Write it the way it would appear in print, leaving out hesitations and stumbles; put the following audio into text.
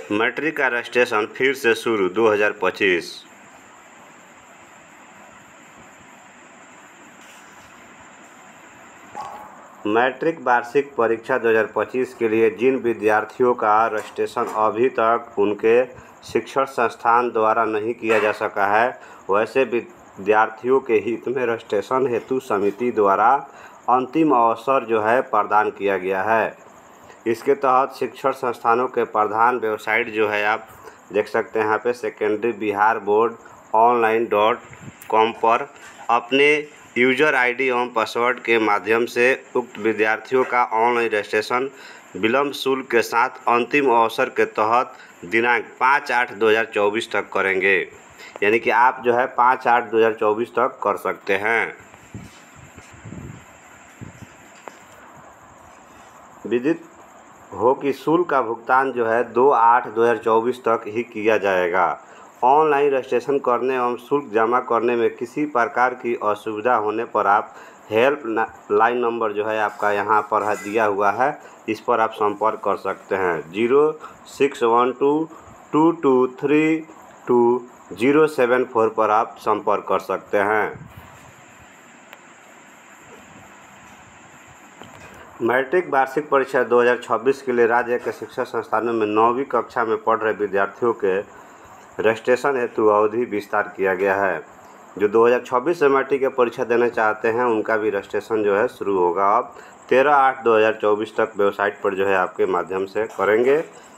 Matric का registration फिर से शुरू 2025। मैट्रिक वार्षिक परीक्षा 2025 के लिए जिन विद्यार्थियों का रजिस्ट्रेशन अभी तक उनके शिक्षण संस्थान द्वारा नहीं किया जा सका है, वैसे विद्यार्थियों के हित में रजिस्ट्रेशन हेतु समिति द्वारा अंतिम अवसर जो है प्रदान किया गया है। इसके तहत शिक्षण संस्थानों के प्रधान वेबसाइट जो है आप देख सकते हैं यहाँ पे सेकेंडरी बिहार बोर्ड online.com पर अपने यूजर आईडी एवं पासवर्ड के माध्यम से उक्त विद्यार्थियों का ऑनलाइन रजिस्ट्रेशन विलम्ब शुल्क के साथ अंतिम अवसर के तहत दिनांक 5/8/2024 तक करेंगे। यानी कि आप जो है 5/8/2024 तक कर सकते हैं। विदित हो कि शुल्क का भुगतान जो है 2/8/2024 तक ही किया जाएगा। ऑनलाइन रजिस्ट्रेशन करने एवं शुल्क जमा करने में किसी प्रकार की असुविधा होने पर आप हेल्प लाइन नंबर जो है आपका यहाँ पर दिया हुआ है, इस पर आप संपर्क कर सकते हैं। 0612223207 पर आप संपर्क कर सकते हैं। मैट्रिक वार्षिक परीक्षा 2026 के लिए राज्य के शिक्षा संस्थानों में 9वीं कक्षा में पढ़ रहे विद्यार्थियों के रजिस्ट्रेशन हेतु अवधि विस्तार किया गया है। जो 2026 से मैट्रिक की परीक्षा देना चाहते हैं उनका भी रजिस्ट्रेशन जो है शुरू होगा। अब 13/8/2024 तक वेबसाइट पर जो है आपके माध्यम से करेंगे।